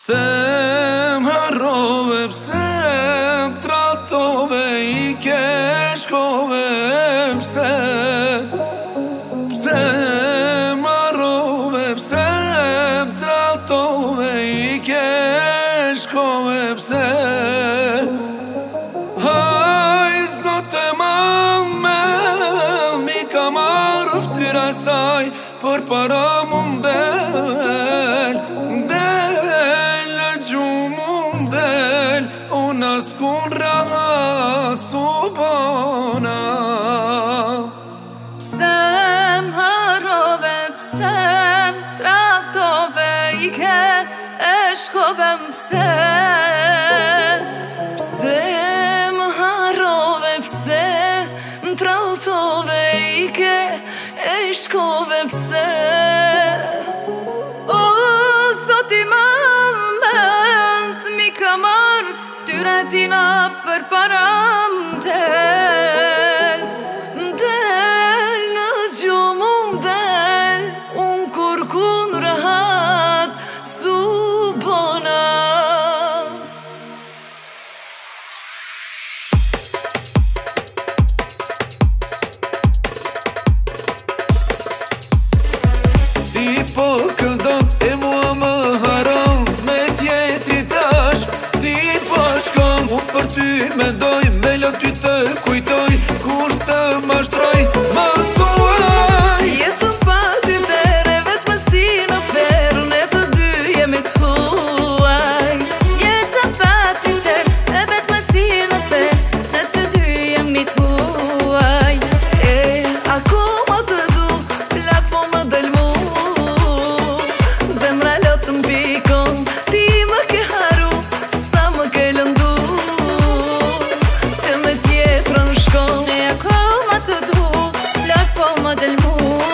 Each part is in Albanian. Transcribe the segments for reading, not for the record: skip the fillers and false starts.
Pse m'harrove, pse m'tratove, I ke shkove, pse m'harrove, pse m'tratove, I ke shkove, pse Haj zote mame, mi ka marrë ftyra saj, për para mu mdel, unë as kun rahat subona Pse m'harrove, pse m'tratove, I ke e shkove pse m'harrove, pse m'tratove, I ke e shkove pse O, zoti mament mi ka marrë ftyra tina për para m'del në gjumë m'del unë kur kun rahat subona Ti po këndon e mua më haron me tjetri tash Ti po shkon unë për ty mendoj me lo ty të kujtoj kur të mashtroj më thuaj Jetën pa ty tere vetë më si në ferë ne të dy jemi t'huaj Jetën pa ty tere vetë më si në ferë ne të dy jemi t'huaj Akoma të du, plak po më del mu Zemra lotën pikon, ti më ke haru, sa më ke lëndu Që me tjetrën shkon Akoma të du, plak po më del mu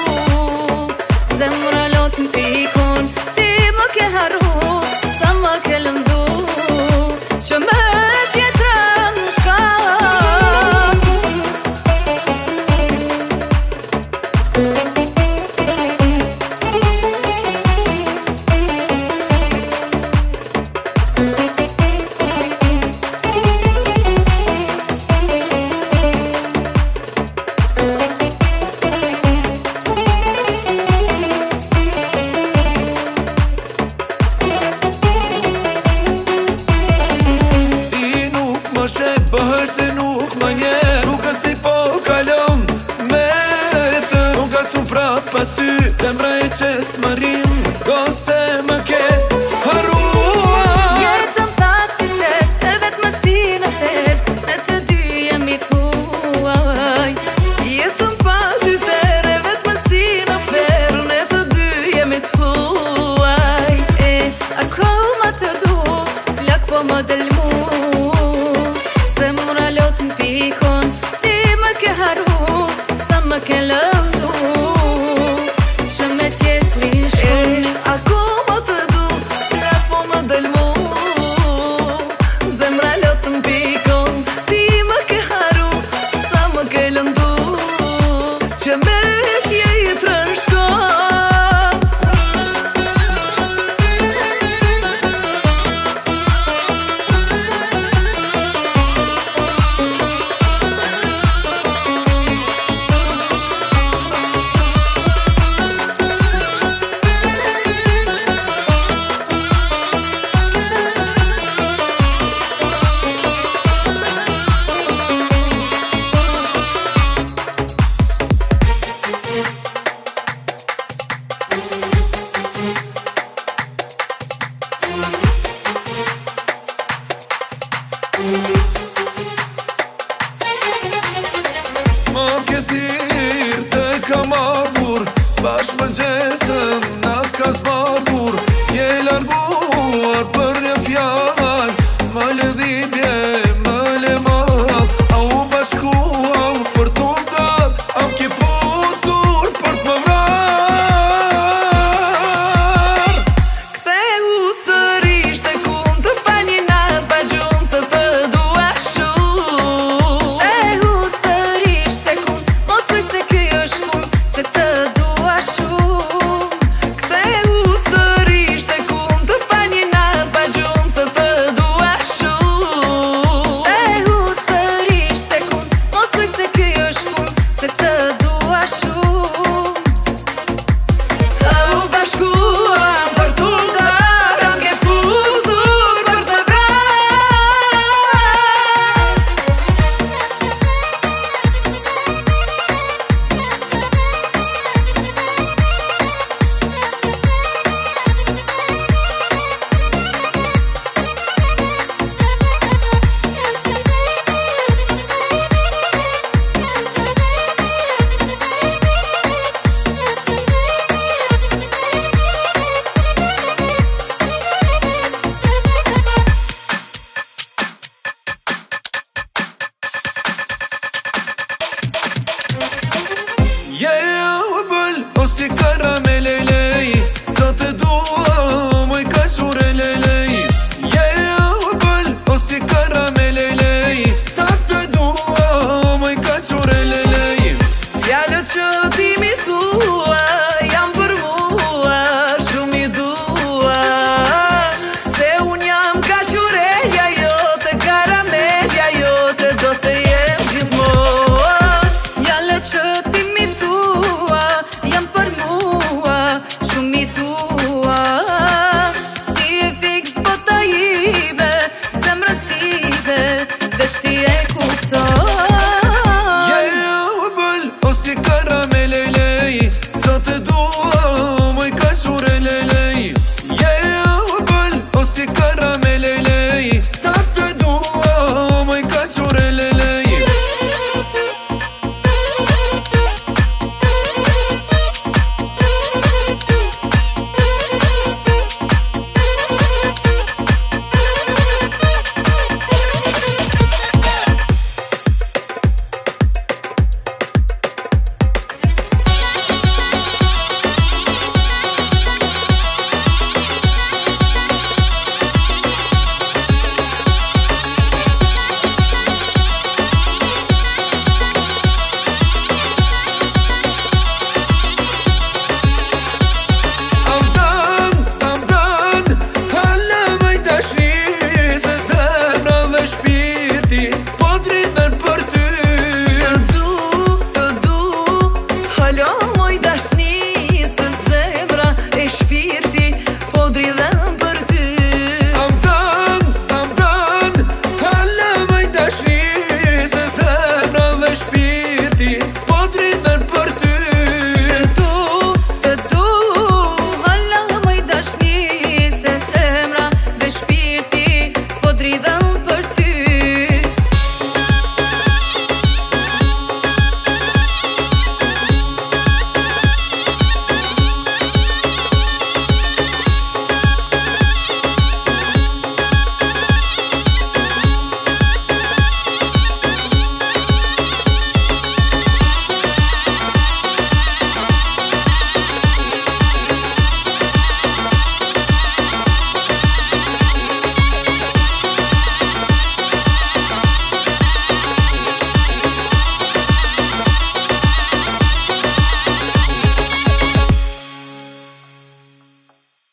Zemra lotën pikon, ti më ke haru, sa më ke lëndu Që me tjetrën shkon Bëhër se nuk më nje Rrugës ti po kalon me të Nuk as unë prap pas ty Zemra e qes më rin Ko se